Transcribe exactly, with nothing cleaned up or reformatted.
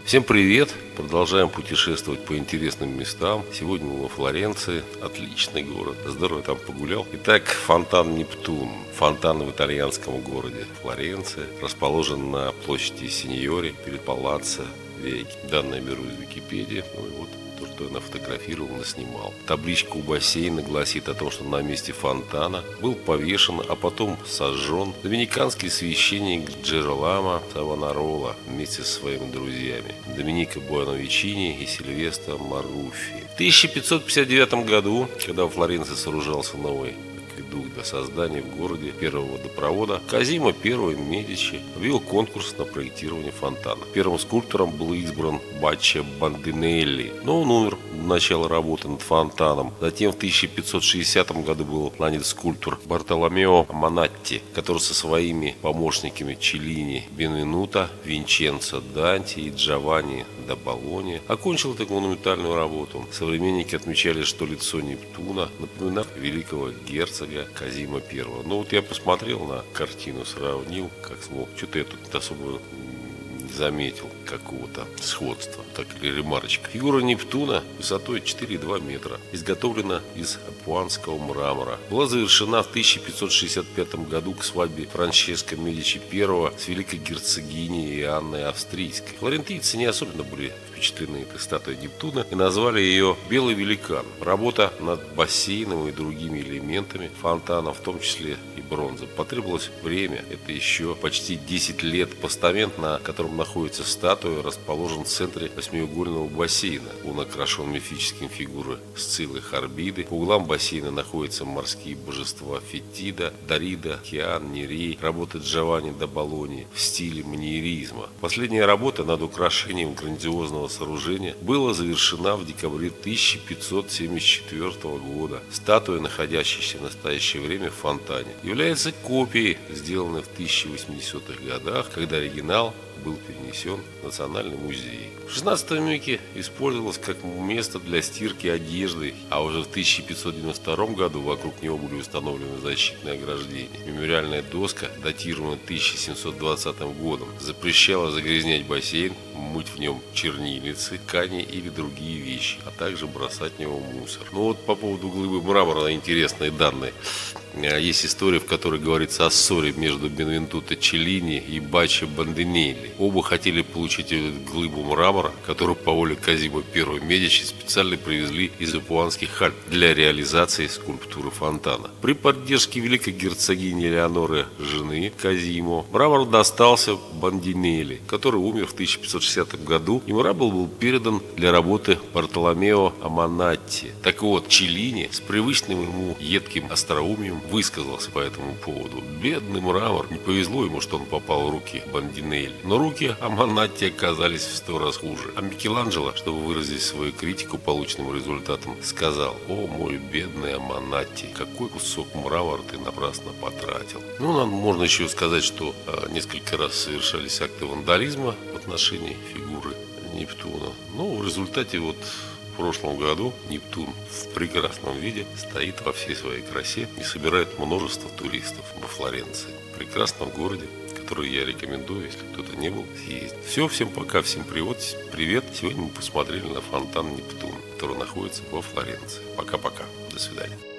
Всем привет! Продолжаем путешествовать по интересным местам. Сегодня мы во Флоренции. Отличный город. Здорово там погулял. Итак, фонтан Нептун. Фонтан в итальянском городе Флоренция. Расположен на площади Синьори перед Палаццо Веки. Данные беру из Википедии. Ну и вот то, что я нафотографировал, наснимал. Табличка у бассейна гласит о том, что на месте фонтана был повешен, а потом сожжен доминиканский священник Джероламо Савонарола вместе со своими друзьями Доменико Буоновичини и Сильвестро Маруффи. В тысяча пятьсот пятьдесят девятом году, когда в Флоренции сооружался новый акведук для создания в городе первого водопровода, Козимо I Медичи объявил конкурс на проектирование фонтана. Первым скульптором был избран Баччо Бандинелли, но он умер до начала работы над фонтаном. Затем в тысяча пятьсот шестидесятом году был нанят скульптор Бартоломео Монатти, который со своими помощниками Челлини Бенвенуто, Винченцо Данти и Джованни да Болонья окончил эту монументальную работу. Современники отмечали, что лицо Нептуна напоминает великого герцога Козимо I. Но вот я посмотрел на картину, сравнил, как смог. Что-то я тут особо не заметил какого-то сходства. Так или ремарочка. Фигура Нептуна высотой четыре и два метра. Изготовлена из апуанского мрамора. Была завершена в тысяча пятьсот шестьдесят пятом году к свадьбе Франческо Медичи I с великой герцогиней Анной Австрийской. Флорентийцы не особенно были впечатлены этой статуей Нептуна и назвали ее «Белый великан». Работа над бассейном и другими элементами фонтана, в том числе и бронза, потребовалось время. Это еще почти десять лет. Постамент, на котором находится статуя, расположен в центре восьмиугольного бассейна. Он окрашен мифическими фигурами Сциллы Харбиды. По углам бассейна находятся морские божества Фетида, Дарида, Океан, Нерей. Работа Джованни да Болоньи в стиле маньеризма. Последняя работа над украшением грандиозного сооружения была завершена в декабре тысяча пятьсот семьдесят четвёртого года. Статуя, находящаяся в настоящее время в фонтане, является копией, сделанной в тысяча восьмидесятых годах, когда оригинал был перенесен в Национальный музей. В шестнадцатом веке использовалось как место для стирки одежды, а уже в тысяча пятьсот девяносто втором году вокруг него были установлены защитные ограждения. Мемориальная доска, датированная тысяча семьсот двадцатым годом, запрещала загрязнять бассейн, мыть в нем чернильницы, ткани или другие вещи, а также бросать в него мусор. Ну вот по поводу глыбы мрамора интересные данные. Есть история, в которой говорится о ссоре между Бенвенуто Челлини и Баччо Бандинелли. Оба хотели получить эту глыбу мрамора, которую по воле Козимо I Медичи специально привезли из Апуанских Альп для реализации скульптуры фонтана. При поддержке великой герцогини Элеоноры, жены Козимо, мрамор достался Бандинелли, который умер в тысяча пятьсот шестидесятом году, и мрамор был передан для работы Бартоломео Монатти. Так вот, Челлини с привычным ему едким остроумием высказался по этому поводу. Бедный мрамор, не повезло ему, что он попал в руки Бандинелли. Но руки Монатти оказались в сто раз хуже. А Микеланджело, чтобы выразить свою критику полученным результатам, сказал: «О, мой бедный Монатти, какой кусок мрамора ты напрасно потратил». Ну, нам можно еще сказать, что а, несколько раз совершались акты вандализма в отношении фигуры Нептуна. Но в результате вот в прошлом году Нептун в прекрасном виде стоит во всей своей красе и собирает множество туристов во Флоренции. В прекрасном городе, который я рекомендую, если кто-то не был, съездить. Все, всем пока, всем привет. Привет. Сегодня мы посмотрели на фонтан Нептун, который находится во Флоренции. Пока-пока. До свидания.